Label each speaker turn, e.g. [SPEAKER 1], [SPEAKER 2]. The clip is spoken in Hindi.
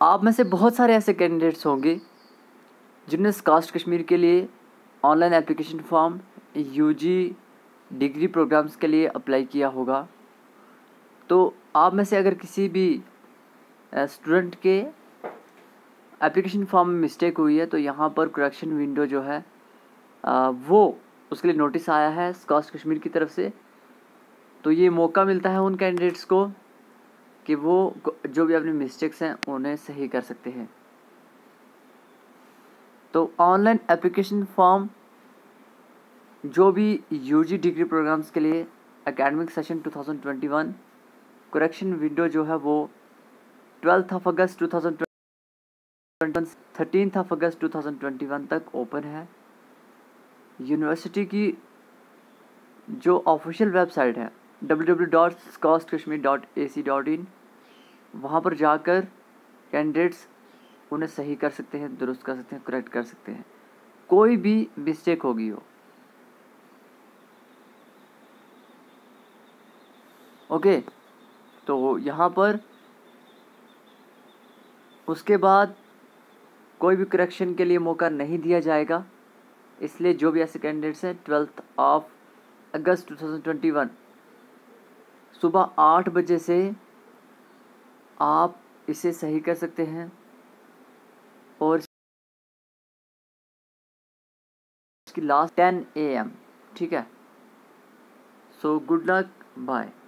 [SPEAKER 1] आप में से बहुत सारे ऐसे कैंडिडेट्स होंगे जिनने कास्ट कश्मीर के लिए online application form UG degree programs के लिए अप्लाई किया होगा। तो आप में से अगर किसी भी स्टूडेंट के एप्लीकेशन फॉर्म में मिस्टेक हुई है तो यहाँ पर करेक्शन विंडो जो है वो उसके लिए नोटिस आया है कास्ट कश्मीर की तरफ से। तो ये मौका मिलता है उन कैंडिडेट्स को कि वो जो भी अपने मिस्टेक्स हैं उन्हें सही कर सकते हैं। तो ऑनलाइन एप्लीकेशन फॉर्म जो भी यूजी डिग्री प्रोग्राम्स के लिए एकेडमिक सेशन 2021 करेक्शन विंडो जो है वो 12 अगस्त 2021 13 अगस्त 2021 तक ओपन है। यूनिवर्सिटी की जो ऑफिशियल वेबसाइट है www.scostkashmir.ac.in वहाँ पर जाकर कैंडिडेट्स उन्हें सही कर सकते हैं, दुरुस्त कर सकते हैं, करेक्ट कर सकते हैं, कोई भी मिस्टेक होगी हो। ओके, तो यहाँ पर उसके बाद कोई भी करेक्शन के लिए मौका नहीं दिया जाएगा। इसलिए जो भी ऐसे कैंडिडेट्स हैं 12 अगस्त 2021 सुबह 8 बजे से आप इसे सही कर सकते हैं और इसकी लास्ट 10 AM। ठीक है, सो गुड लक, बाय।